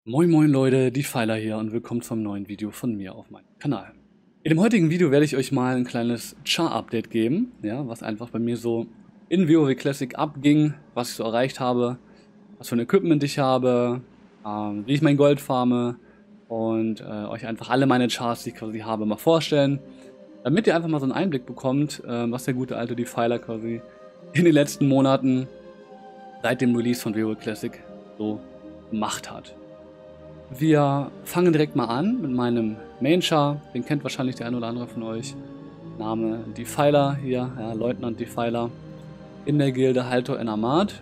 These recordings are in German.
Moin moin Leute, die Pfeiler hier und willkommen zum neuen Video von mir auf meinem Kanal. In dem heutigen Video werde ich euch mal ein kleines Char-Update geben, ja, was einfach bei mir so in WoW Classic abging, was ich so erreicht habe, was für ein Equipment ich habe, wie ich mein Gold farme und euch einfach alle meine Chars, die ich quasi habe, mal vorstellen, damit ihr einfach mal so einen Einblick bekommt, was der gute alte die Pfeiler quasi in den letzten Monaten seit dem Release von WoW Classic so gemacht hat. Wir fangen direkt mal an mit meinem Main Char. Den kennt wahrscheinlich der ein oder andere von euch. Name die Pfeiler hier, ja, Leutnant die Pfeiler. In der Gilde Haltor en Amarth.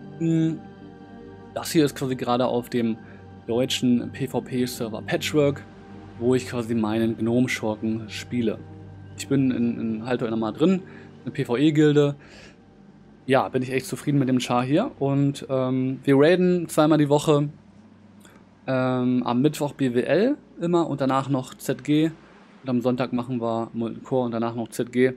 Das hier ist quasi gerade auf dem deutschen PvP-Server Patchwork, wo ich quasi meinen Gnome-Schurken spiele. Ich bin in Haltor en Amarth drin, eine PvE-Gilde. Ja, bin ich echt zufrieden mit dem Char hier. Und wir raiden zweimal die Woche. Am Mittwoch BWL immer und danach noch ZG. Und am Sonntag machen wir Molten Core und danach noch ZG.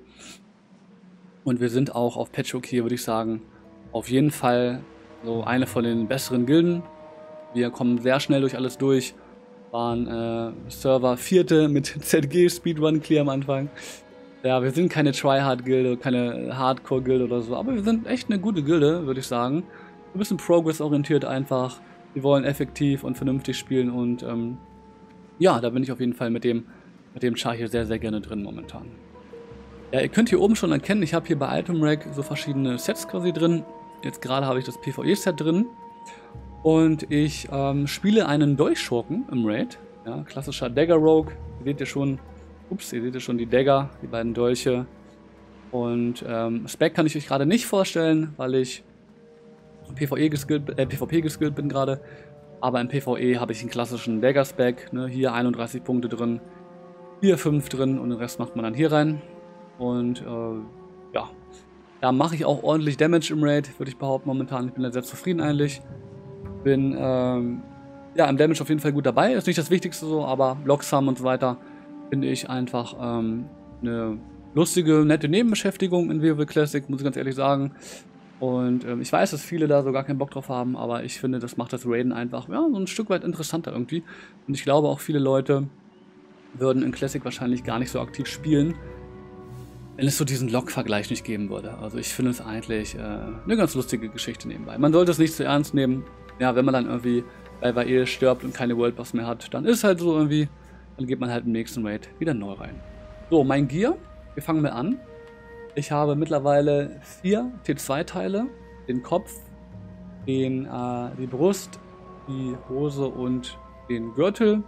Und wir sind auch auf Patchwork hier, würde ich sagen, auf jeden Fall so eine von den besseren Gilden. Wir kommen sehr schnell durch alles durch. Waren Server 4. mit ZG Speedrun Clear am Anfang. Ja, wir sind keine Tryhard-Gilde, keine Hardcore-Gilde oder so, aber wir sind echt eine gute Gilde, würde ich sagen. Ein bisschen Progress-orientiert einfach. Wir wollen effektiv und vernünftig spielen und ja, da bin ich auf jeden Fall mit dem Char hier sehr, sehr gerne drin momentan. Ja, ihr könnt hier oben schon erkennen, ich habe hier bei Item Rack so verschiedene Sets quasi drin. Jetzt gerade habe ich das PvE-Set drin und ich spiele einen Dolchschurken im Raid. Ja, klassischer Dagger Rogue. Ihr seht ja schon, die Dagger, die beiden Dolche. Und Spec kann ich euch gerade nicht vorstellen, weil ich PvP geskillt bin gerade, aber im PvE habe ich einen klassischen Dagger-Spec, ne? Hier 31 Punkte drin, hier 5 drin und den Rest macht man dann hier rein. Und ja, da mache ich auch ordentlich Damage im Raid, würde ich behaupten momentan. Ich bin da sehr zufrieden eigentlich. Bin ja im Damage auf jeden Fall gut dabei, ist nicht das Wichtigste so, aber Locksum und so weiter finde ich einfach eine lustige, nette Nebenbeschäftigung in WoW Classic, muss ich ganz ehrlich sagen. Und ich weiß, dass viele da so gar keinen Bock drauf haben, aber ich finde, das macht das Raiden einfach ja, so ein Stück weit interessanter irgendwie. Und ich glaube auch viele Leute würden in Classic wahrscheinlich gar nicht so aktiv spielen, wenn es so diesen Log-Vergleich nicht geben würde. Also ich finde es eigentlich eine ganz lustige Geschichte nebenbei. Man sollte es nicht zu ernst nehmen. Ja, wenn man dann irgendwie bei Vael stirbt und keine World Boss mehr hat, dann ist halt so irgendwie, dann geht man halt im nächsten Raid wieder neu rein. So, mein Gear, wir fangen mal an. Ich habe mittlerweile 4 T2-Teile, den Kopf, die Brust, die Hose und den Gürtel.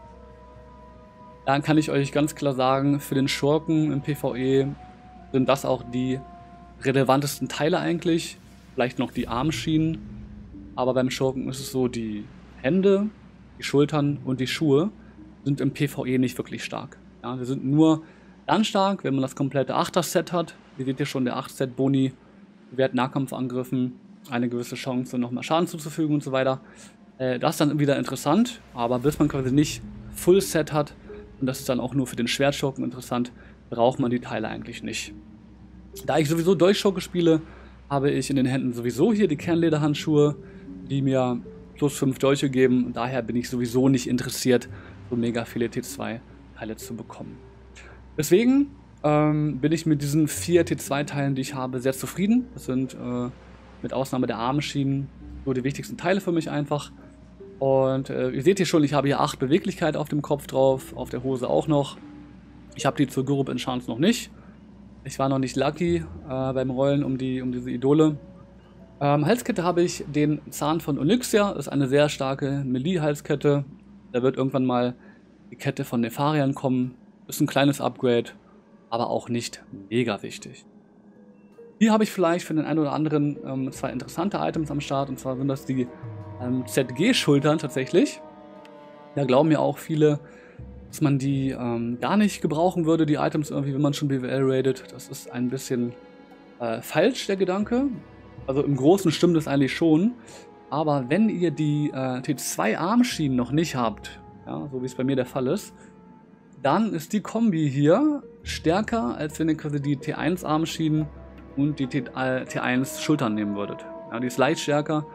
Dann kann ich euch ganz klar sagen, für den Schurken im PvE sind das auch die relevantesten Teile eigentlich. Vielleicht noch die Armschienen, aber beim Schurken ist es so, die Hände, die Schultern und die Schuhe sind im PvE nicht wirklich stark. Ja, wir sind nur dann stark, wenn man das komplette 8er-Set hat. Ihr seht ja schon, der 8-Set-Boni, Wert Nahkampfangriffen, eine gewisse Chance, nochmal Schaden zuzufügen und so weiter. Das ist dann wieder interessant, aber bis man quasi nicht Full-Set hat, und das ist dann auch nur für den Schwertschurken interessant, braucht man die Teile eigentlich nicht. Da ich sowieso Dolchschurke spiele, habe ich in den Händen sowieso hier die Kernlederhandschuhe, die mir plus 5 Dolche geben. Und daher bin ich sowieso nicht interessiert, so mega viele T2-Teile zu bekommen. Deswegen bin ich mit diesen 4 T2-Teilen, die ich habe, sehr zufrieden. Das sind mit Ausnahme der Armschienen so die wichtigsten Teile für mich einfach. Und ihr seht hier schon, ich habe hier 8 Beweglichkeit auf dem Kopf drauf, auf der Hose auch noch. Ich habe die zur Gurub Enchants noch nicht. Ich war noch nicht lucky beim Rollen um diese Idole. Halskette habe ich den Zahn von Onyxia. Das ist eine sehr starke Melee-Halskette. Da wird irgendwann mal die Kette von Nefarian kommen. Ist ein kleines Upgrade, aber auch nicht mega wichtig. Hier habe ich vielleicht für den einen oder anderen 2 interessante Items am Start. Und zwar sind das die ZG-Schultern tatsächlich. Da glauben ja auch viele, dass man die gar nicht gebrauchen würde, die Items irgendwie, wenn man schon BWL raidet. Das ist ein bisschen falsch, der Gedanke. Also im Großen stimmt es eigentlich schon. Aber wenn ihr die T2-Armschienen noch nicht habt, ja, so wie es bei mir der Fall ist, dann ist die Kombi hier stärker, als wenn ihr quasi die T1-Armschienen und die T1-Schultern nehmen würdet. Ja, die ist leicht stärker.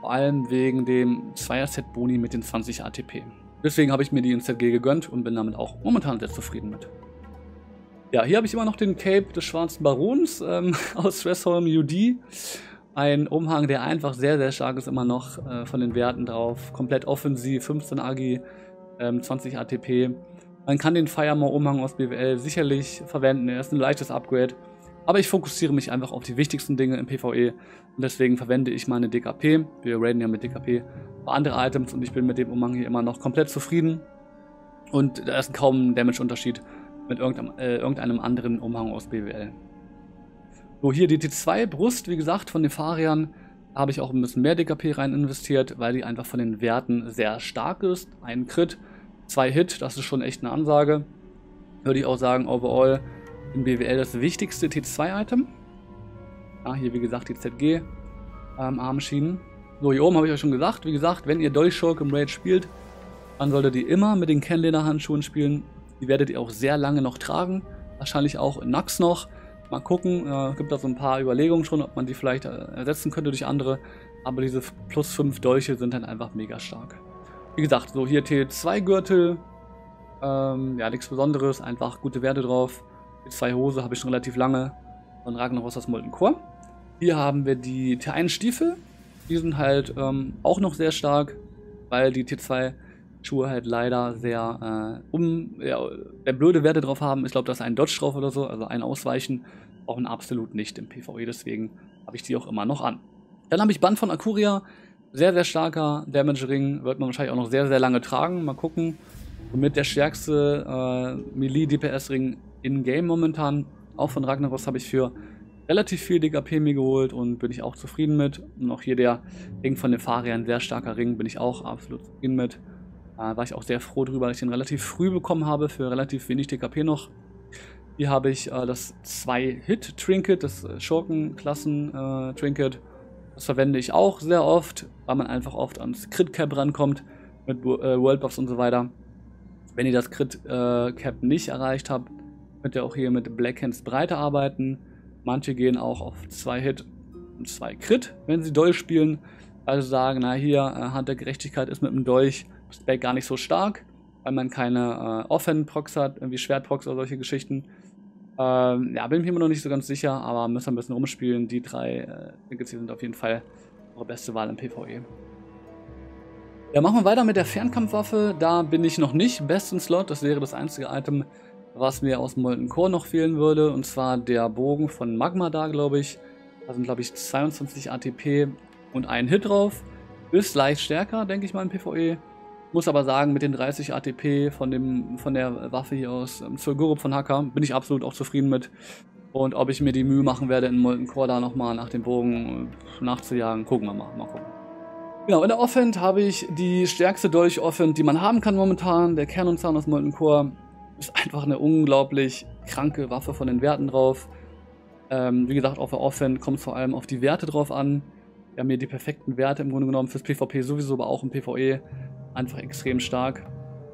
Vor allem wegen dem 2er-Set Boni mit den 20 ATP. Deswegen habe ich mir die in ZG gegönnt und bin damit auch momentan sehr zufrieden mit. Ja, hier habe ich immer noch den Cape des Schwarzen Barons aus Stressholm UD. Ein Umhang, der einfach sehr, sehr stark ist, immer noch von den Werten drauf. Komplett offensiv, 15 Agi, 20 ATP. Man kann den Firemore-Umhang aus BWL sicherlich verwenden, er ist ein leichtes Upgrade. Aber ich fokussiere mich einfach auf die wichtigsten Dinge im PvE und deswegen verwende ich meine DKP. Wir raiden ja mit DKP für andere Items und ich bin mit dem Umhang hier immer noch komplett zufrieden. Und da ist kaum ein Damage-Unterschied mit irgendeinem anderen Umhang aus BWL. So, hier die T2 Brust, wie gesagt, von den Farian. Da habe ich auch ein bisschen mehr DKP rein investiert, weil die einfach von den Werten sehr stark ist. Ein Crit, 2 Hit, das ist schon echt eine Ansage. Würde ich auch sagen, overall in BWL das wichtigste T2-Item. Ja, hier wie gesagt die ZG Armschienen. So, hier oben habe ich euch schon gesagt, wie gesagt, wenn ihr Dolchschurk im Raid spielt, dann solltet ihr immer mit den Kennleder-Handschuhen spielen. Die werdet ihr auch sehr lange noch tragen. Wahrscheinlich auch in Nax noch. Mal gucken, gibt da so ein paar Überlegungen schon, ob man die vielleicht ersetzen könnte durch andere. Aber diese plus 5 Dolche sind dann einfach mega stark. Wie gesagt, so hier T2-Gürtel. Ja, nichts Besonderes, einfach gute Werte drauf. T2 Hose habe ich schon relativ lange. Von Ragnaros aus Molten Core. Hier haben wir die T1 Stiefel. Die sind halt auch noch sehr stark, weil die T2 Schuhe halt leider sehr blöde Werte drauf haben. Ich glaube, da ist ein Dodge drauf oder so, also ein Ausweichen. Brauchen absolut nicht im PvE, deswegen habe ich die auch immer noch an. Dann habe ich Band von Akuria. Sehr, sehr starker Damage-Ring. Wird man wahrscheinlich auch noch sehr, sehr lange tragen. Mal gucken. Somit der stärkste Melee-DPS-Ring in-game momentan. Auch von Ragnaros habe ich für relativ viel DKP mir geholt und bin ich auch zufrieden mit. Und auch hier der Ring von Nefarian, ein sehr starker Ring, bin ich auch absolut zufrieden mit. War ich auch sehr froh drüber, dass ich den relativ früh bekommen habe, für relativ wenig DKP noch. Hier habe ich das 2-Hit-Trinket, das Schurken-Klassen-Trinket. Das verwende ich auch sehr oft, weil man einfach oft ans Crit-Cap rankommt, mit World-Buffs und so weiter. Wenn ihr das Crit-Cap nicht erreicht habt, könnt ihr auch hier mit Blackhands Breite arbeiten. Manche gehen auch auf 2 Hit und 2 Crit, wenn sie Dolch spielen. Also sagen, na hier, Hand der Gerechtigkeit ist mit dem Dolch Spec gar nicht so stark, weil man keine Offhand-Procs hat, irgendwie Schwertprocs oder solche Geschichten. Ja, bin ich mir immer noch nicht so ganz sicher, aber müssen ein bisschen rumspielen. Die 3 Tickets hier sind auf jeden Fall eure beste Wahl im PvE. Ja, machen wir weiter mit der Fernkampfwaffe. Da bin ich noch nicht besten Slot. Das wäre das einzige Item, was mir aus Molten Core noch fehlen würde. Und zwar der Bogen von Magma da, glaube ich. Da sind, glaube ich, 22 ATP und ein Hit drauf. Ist leicht stärker, denke ich mal, im PvE. Muss aber sagen, mit den 30 ATP von der Waffe hier aus Zul'Gurub von Hacker bin ich absolut auch zufrieden mit. Und ob ich mir die Mühe machen werde, in Molten Core da nochmal nach dem Bogen nachzujagen, gucken wir mal. Mal gucken. Genau, in der Offhand habe ich die stärkste Dolch-Offhand, die man haben kann momentan. Der Kernunzahn aus Molten Core ist einfach eine unglaublich kranke Waffe von den Werten drauf. Wie gesagt, auf der Offhand kommt es vor allem auf die Werte drauf an. Wir haben hier die perfekten Werte im Grunde genommen fürs PvP sowieso, aber auch im PvE. Einfach extrem stark.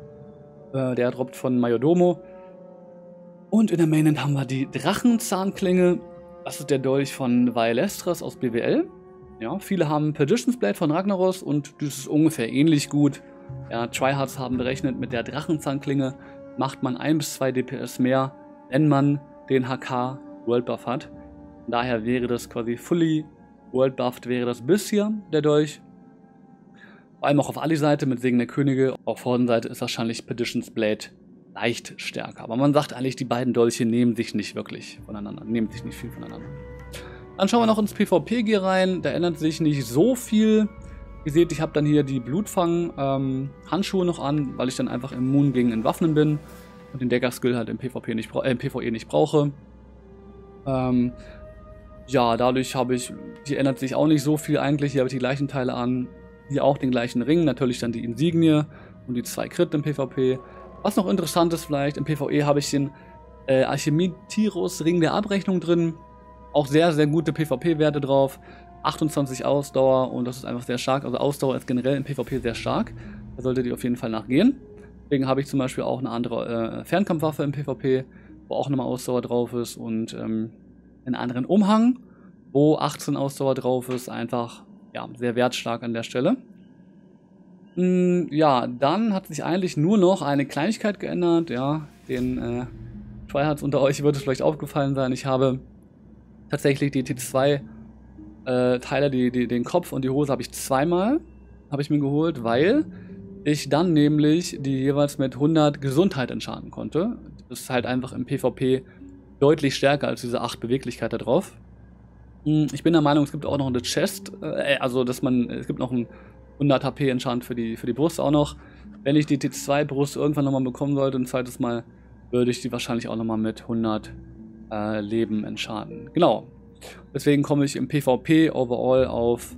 Der droppt von Mayordomo. Und in der Mainhand haben wir die Drachenzahnklinge. Das ist der Dolch von Vaelestras aus BWL. Ja, viele haben Perdition's Blade von Ragnaros und das ist ungefähr ähnlich gut. Ja, Tryhards haben berechnet, mit der Drachenzahnklinge macht man 1 bis 2 DPS mehr, wenn man den HK World Buff hat. Von daher wäre das quasi fully World Buffed, wäre das bisher der Dolch. Vor allem auch auf Ali-Seite mit Segen der Könige. Auf Horden-Seite ist wahrscheinlich Perdition's Blade leicht stärker. Aber man sagt eigentlich, die beiden Dolche nehmen sich nicht wirklich voneinander, nehmen sich nicht viel voneinander. Dann schauen wir noch ins PvP-Gear rein. Da ändert sich nicht so viel. Ihr seht, ich habe dann hier die Blutfang-Handschuhe noch an, weil ich dann einfach immun gegen Entwaffnen bin und den Decker-Skill halt im PvE nicht brauche. Ja, dadurch hier ändert sich auch nicht so viel eigentlich. Hier habe ich die gleichen Teile an. Hier auch den gleichen Ring, natürlich dann die Insignie und die 2 Crit im PvP. Was noch interessant ist vielleicht, im PvE habe ich den Archimedes Ring der Abrechnung drin. Auch sehr, sehr gute PvP-Werte drauf. 28 Ausdauer und das ist einfach sehr stark. Also Ausdauer ist generell im PvP sehr stark. Da solltet ihr auf jeden Fall nachgehen. Deswegen habe ich zum Beispiel auch eine andere Fernkampfwaffe im PvP, wo auch nochmal Ausdauer drauf ist und einen anderen Umhang, wo 18 Ausdauer drauf ist. Einfach ja, sehr wertstark an der Stelle. Ja, dann hat sich eigentlich nur noch eine Kleinigkeit geändert. Ja, den Tryhards unter euch wird es vielleicht aufgefallen sein. Ich habe tatsächlich die T2 Teile, den Kopf und die Hose habe ich zweimal mir geholt, weil ich dann nämlich die jeweils mit 100 Gesundheit enchanten konnte. Das ist halt einfach im PvP deutlich stärker als diese 8 Beweglichkeit da drauf. Ich bin der Meinung, es gibt auch noch eine Chest, also es gibt noch ein 100 HP Enchant für die Brust auch noch. Wenn ich die T2 Brust irgendwann nochmal bekommen sollte, ein zweites Mal, würde ich die wahrscheinlich auch nochmal mit 100 Leben enchanten. Genau. Deswegen komme ich im PvP overall auf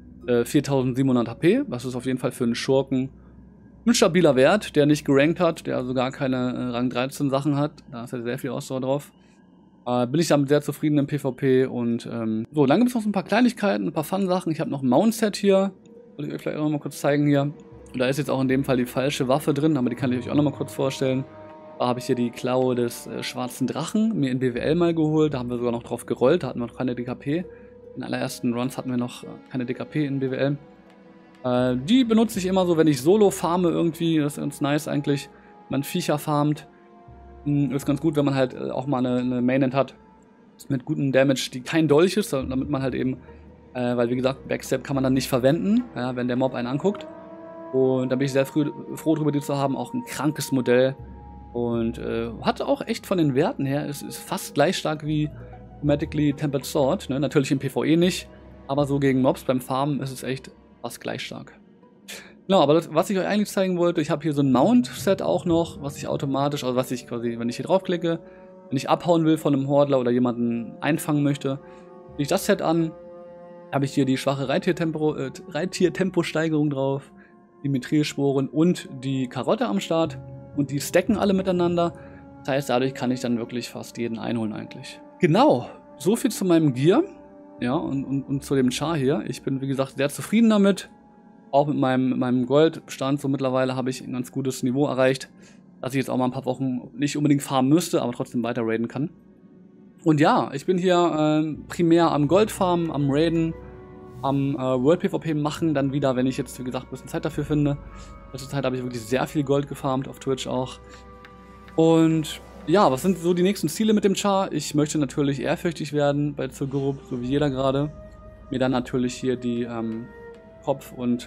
4700 HP. Das ist auf jeden Fall für einen Schurken ein stabiler Wert, der nicht gerankt hat, der also gar keine Rang 13 Sachen hat. Da ist ja sehr viel Ausdauer drauf. Bin ich damit sehr zufrieden im PvP. Und so, dann gibt es noch so ein paar Kleinigkeiten, ein paar Fun-Sachen. Ich habe noch ein Mount-Set hier. Wollte ich euch vielleicht auch noch mal kurz zeigen hier. Und da ist jetzt auch in dem Fall die falsche Waffe drin, aber die kann ich euch auch noch mal kurz vorstellen. Da habe ich hier die Klaue des schwarzen Drachen mir in BWL mal geholt. Da haben wir sogar noch drauf gerollt, da hatten wir noch keine DKP. In den allerersten Runs hatten wir noch keine DKP in BWL. Die benutze ich immer so, wenn ich solo farme irgendwie. Das ist ganz nice eigentlich. Man Viecher farmt. Ist ganz gut, wenn man halt auch mal eine Mainhand hat mit gutem Damage, die kein Dolch ist, damit man halt eben, weil wie gesagt, Backstep kann man dann nicht verwenden, ja, wenn der Mob einen anguckt. Und da bin ich sehr froh drüber, die zu haben. Auch ein krankes Modell. Und hat auch echt von den Werten her, es ist fast gleich stark wie Chromatically Tempered Sword. Ne? Natürlich im PvE nicht, aber so gegen Mobs beim Farmen ist es echt fast gleich stark. Genau, aber was ich euch eigentlich zeigen wollte, ich habe hier so ein Mount-Set auch noch, was ich automatisch, also was ich quasi, wenn ich hier draufklicke, wenn ich abhauen will von einem Hordler oder jemanden einfangen möchte, klicke ich das Set an, habe ich hier die schwache Reittiertempo-Steigerung drauf, die Mithrilsporen und die Karotte am Start und die stacken alle miteinander. Das heißt, dadurch kann ich dann wirklich fast jeden einholen eigentlich. Genau, so viel zu meinem Gear, ja, und zu dem Char hier. Ich bin, wie gesagt, sehr zufrieden damit. Auch mit meinem Goldstand, so mittlerweile habe ich ein ganz gutes Niveau erreicht, dass ich jetzt auch mal ein paar Wochen nicht unbedingt farmen müsste, aber trotzdem weiter raiden kann. Und ja, ich bin hier primär am Goldfarmen, am Raiden, am World PvP machen, dann wieder, wenn ich jetzt, wie gesagt, ein bisschen Zeit dafür finde. Letzte Zeit habe ich wirklich sehr viel Gold gefarmt, auf Twitch auch. Und ja, was sind so die nächsten Ziele mit dem Char? Ich möchte natürlich ehrfürchtig werden bei Zul'Gurub, so wie jeder gerade. Mir dann natürlich hier die Kopf- und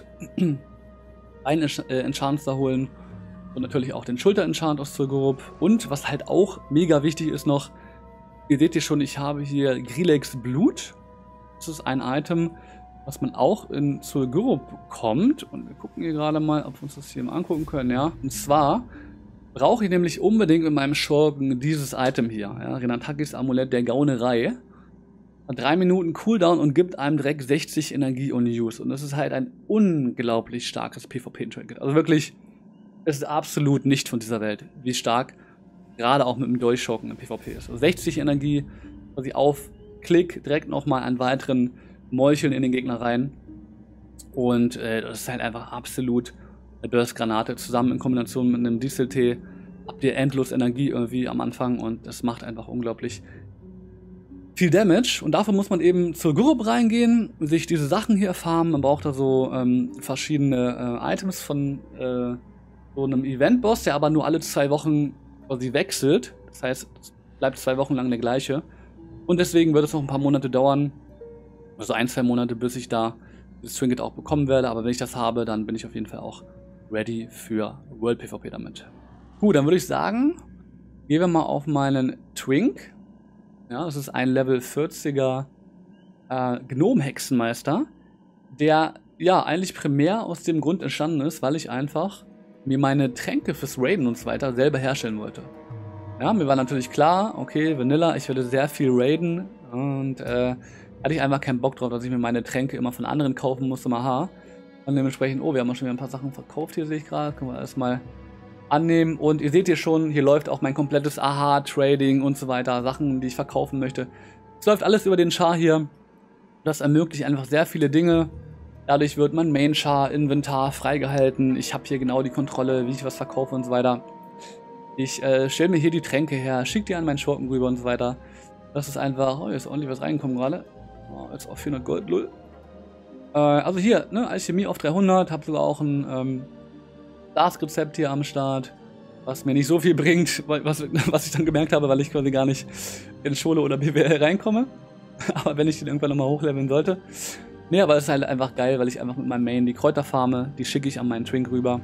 ein Enchants da holen. Und natürlich auch den Schulter-Enchant aus Zul'Gurub. Und was halt auch mega wichtig ist noch, ihr seht hier schon, ich habe hier Grillex Blut. Das ist ein Item, was man auch in Zul'Gurub bekommt. Und wir gucken hier gerade mal, ob wir uns das hier mal angucken können, ja. Und zwar brauche ich nämlich unbedingt in meinem Schurken dieses Item hier, ja. Renatakis Amulett der Gaunerei. 3 Minuten Cooldown und gibt einem direkt 60 Energie und Use. Und das ist halt ein unglaublich starkes PvP-Trinket. Also wirklich, es ist absolut nicht von dieser Welt, wie stark gerade auch mit dem Durchschurken im PvP ist. Also 60 Energie, quasi auf Klick direkt nochmal einen weiteren Meucheln in den Gegner rein. Und das ist halt einfach absolut eine Burst-Granate. Zusammen in Kombination mit einem Diesel-Tee habt ihr endlos Energie irgendwie am Anfang und das macht einfach unglaublich viel Damage. Und dafür muss man eben zur Gurub reingehen, sich diese Sachen hier farmen. Man braucht da so verschiedene Items von so einem Event-Boss, der aber nur alle 2 Wochen quasi wechselt. Das heißt, es bleibt 2 Wochen lang der gleiche. Und deswegen wird es noch ein paar Monate dauern, also 1, 2 Monate, bis ich da das Trinket auch bekommen werde. Aber wenn ich das habe, dann bin ich auf jeden Fall auch ready für World PvP damit. Gut, dann würde ich sagen, gehen wir mal auf meinen Twink. Ja, das ist ein Level 40er Gnome-Hexenmeister, der ja eigentlich primär aus dem Grund entstanden ist, weil ich einfach mir meine Tränke fürs Raiden und so weiter selber herstellen wollte. Ja, mir war natürlich klar, okay, Vanilla, ich werde sehr viel raiden und hatte ich einfach keinen Bock drauf, dass ich mir meine Tränke immer von anderen kaufen musste, aha. Und dementsprechend, oh, wir haben auch schon wieder ein paar Sachen verkauft hier, sehe ich gerade, können wir alles mal annehmen. Und ihr seht hier schon, hier läuft auch mein komplettes Aha-Trading und so weiter, Sachen, die ich verkaufen möchte. Es läuft alles über den Char hier. Das ermöglicht einfach sehr viele Dinge. Dadurch wird mein Main-Char, Inventar freigehalten. Ich habe hier genau die Kontrolle, wie ich was verkaufe und so weiter. Ich stelle mir hier die Tränke her, schicke die an meinen Schurken rüber und so weiter. Das ist einfach, oh, hier ist ordentlich was reingekommen gerade. Oh, jetzt auf 400 Gold, lull. Also hier, ne, Alchemie auf 300, habe sogar auch ein Glasrezept hier am Start, was mir nicht so viel bringt, was ich dann gemerkt habe, weil ich quasi gar nicht in Schule oder BWL reinkomme. Aber wenn ich den irgendwann nochmal hochleveln sollte. Nee, aber es ist halt einfach geil, weil ich einfach mit meinem Main die Kräuter farme, die schicke ich an meinen Trink rüber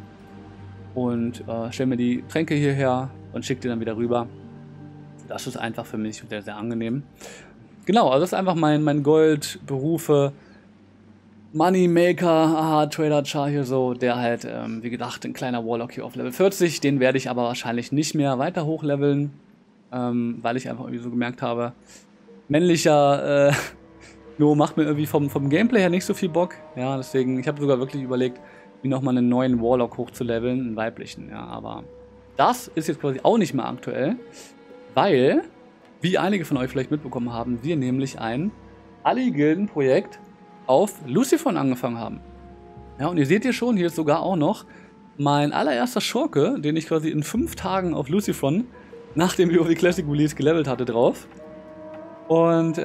und stelle mir die Tränke hierher und schicke die dann wieder rüber. Das ist einfach für mich sehr, sehr angenehm. Genau, also das ist einfach mein Gold, Berufe, Moneymaker, aha, Trader Char hier so, der halt, wie gedacht, ein kleiner Warlock hier auf Level 40, den werde ich aber wahrscheinlich nicht mehr weiter hochleveln, weil ich einfach irgendwie so gemerkt habe, männlicher No macht mir irgendwie vom Gameplay her nicht so viel Bock. Ja, deswegen, ich habe sogar wirklich überlegt, mir nochmal einen neuen Warlock hochzuleveln, einen weiblichen. Ja, aber das ist jetzt quasi auch nicht mehr aktuell, weil, wie einige von euch vielleicht mitbekommen haben, wir nämlich ein Ali-Gilden-Projekt auf Lucifer angefangen haben. Ja, und ihr seht hier schon, hier ist sogar auch noch mein allererster Schurke, den ich quasi in 5 Tagen auf Lucifer nach dem WoW Classic Release gelevelt hatte drauf. Und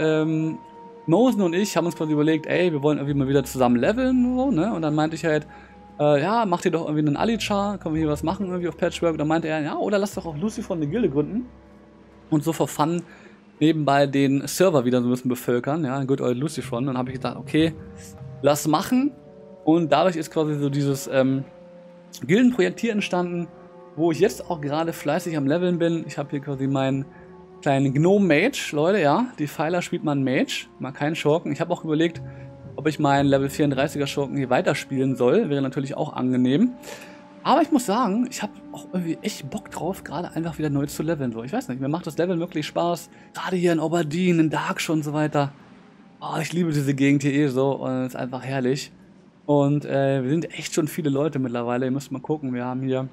Mosen und ich haben uns quasi überlegt, ey, wir wollen irgendwie mal wieder zusammen leveln, so, ne? Und dann meinte ich halt, ja, macht ihr doch irgendwie einen Ali-Char, können wir hier was machen irgendwie auf Patchwork? Und dann meinte er, ja, oder lass doch auf Lucifer eine Gilde gründen. Und so for fun nebenbei den Server wieder so ein bisschen bevölkern, ja, good old Lucifer. Und dann habe ich gedacht, okay, lass machen. Und dadurch ist quasi so dieses Gildenprojekt hier entstanden, wo ich jetzt auch gerade fleißig am Leveln bin. Ich habe hier quasi meinen kleinen Gnome-Mage, Leute, ja. Die Pfeiler spielt man Mage, mal keinen Schurken. Ich habe auch überlegt, ob ich meinen Level 34er Schurken hier weiterspielen soll. Wäre natürlich auch angenehm. Aber ich muss sagen, ich habe auch irgendwie echt Bock drauf, gerade einfach wieder neu zu leveln. So, ich weiß nicht, mir macht das Leveln wirklich Spaß. Gerade hier in Oberdeen, in Darkshire und so weiter. Oh, ich liebe diese Gegend hier eh so und es ist einfach herrlich. Und wir sind echt schon viele Leute mittlerweile. Ihr müsst mal gucken, wir haben hier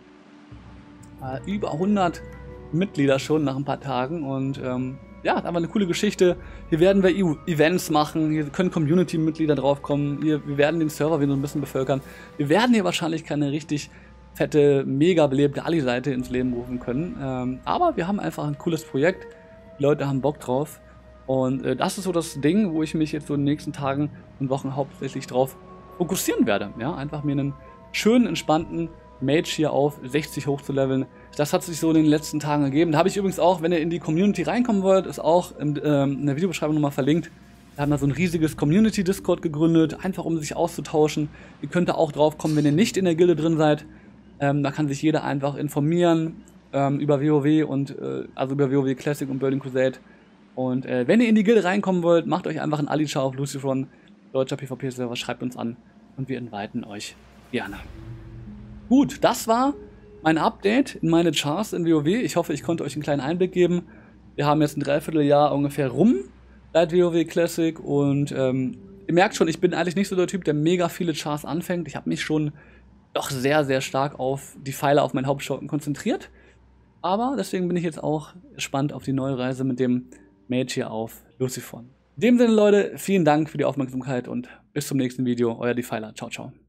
über 100 Mitglieder schon nach ein paar Tagen und ja, ist einfach eine coole Geschichte. Hier werden wir Events machen, hier können Community-Mitglieder draufkommen, wir werden den Server wieder so ein bisschen bevölkern. Wir werden hier wahrscheinlich keine richtig fette, mega belebte Ali-Seite ins Leben rufen können, aber wir haben einfach ein cooles Projekt, die Leute haben Bock drauf und das ist so das Ding, wo ich mich jetzt so in den nächsten Tagen und Wochen hauptsächlich drauf fokussieren werde. Ja, einfach mir einen schönen, entspannten Mage hier auf 60 hochzuleveln. Das hat sich so in den letzten Tagen ergeben. Da habe ich übrigens auch, wenn ihr in die Community reinkommen wollt, ist auch in der Videobeschreibung nochmal verlinkt. Wir haben da so ein riesiges Community-Discord gegründet, einfach um sich auszutauschen. Ihr könnt da auch drauf kommen, wenn ihr nicht in der Gilde drin seid. Da kann sich jeder einfach informieren über WoW und also über WoW Classic und Burning Crusade. Und wenn ihr in die Gilde reinkommen wollt, macht euch einfach einen Ali-Char auf Lucifer, deutscher PvP-Server, schreibt uns an und wir inviten euch gerne. Gut, das war mein Update in meine Chars in WoW. Ich hoffe, ich konnte euch einen kleinen Einblick geben. Wir haben jetzt ein Dreivierteljahr ungefähr rum seit WoW Classic und ihr merkt schon, ich bin eigentlich nicht so der Typ, der mega viele Chars anfängt. Ich habe mich schon doch sehr, sehr stark auf die Pfeile auf meinen Hauptschurken konzentriert. Aber deswegen bin ich jetzt auch gespannt auf die neue Reise mit dem Mage hier auf Lucifer. In dem Sinne, Leute, vielen Dank für die Aufmerksamkeit und bis zum nächsten Video. Euer Defiler. Ciao, ciao.